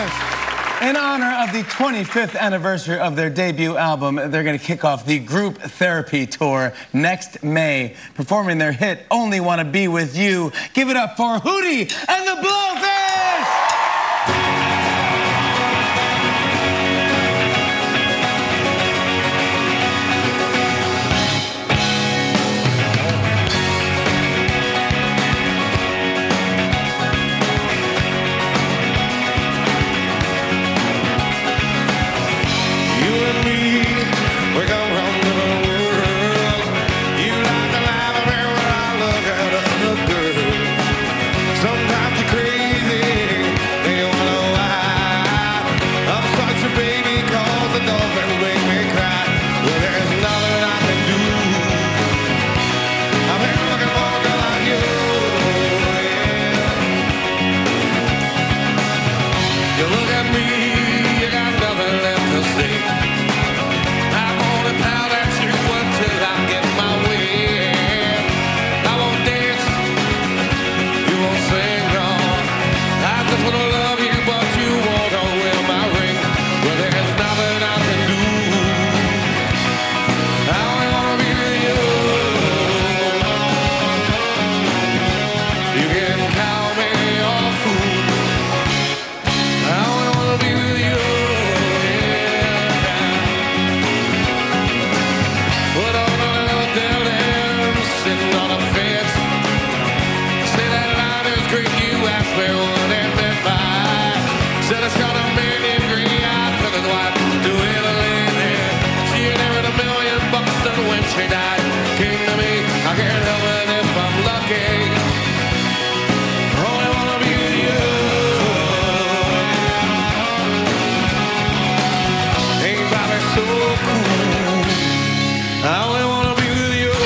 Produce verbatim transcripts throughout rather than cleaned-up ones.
Blowfish. In honor of the twenty-fifth anniversary of their debut album, they're going to kick off the Group Therapy Tour next May, performing their hit, Only Wanna Be With You. Give it up for Hootie and the Blowfish! She died, came to me, I can't help it if I'm lucky. Only wanna be with you. Ain't Bobby so cool? I only wanna be with you.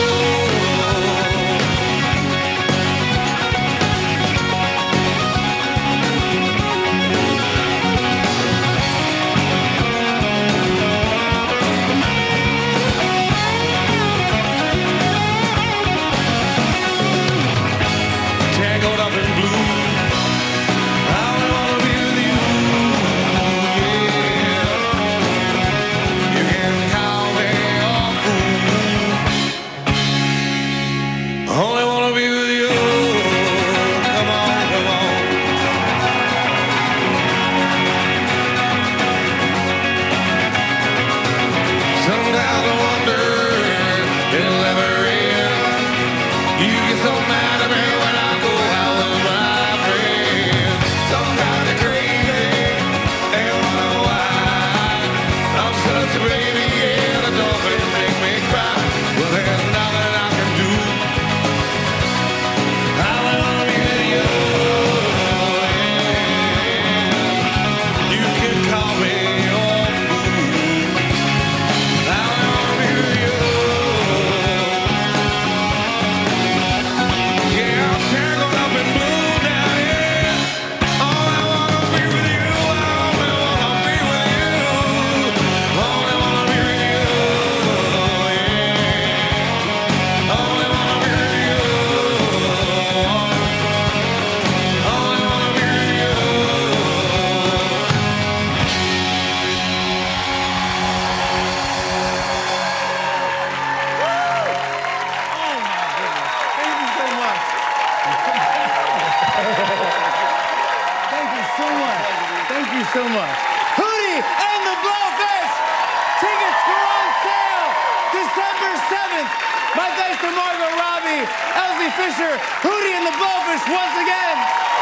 So much. Hootie and the Blowfish! Tickets go on sale December seventh. My thanks to Margot Robbie, Elsie Fisher, Hootie and the Blowfish once again.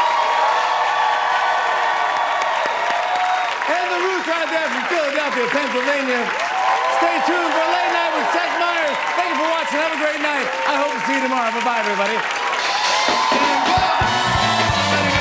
And the Roots right there from Philadelphia, Pennsylvania. Stay tuned for Late Night with Seth Meyers. Thank you for watching. Have a great night. I hope to see you tomorrow. Bye-bye, everybody. And go!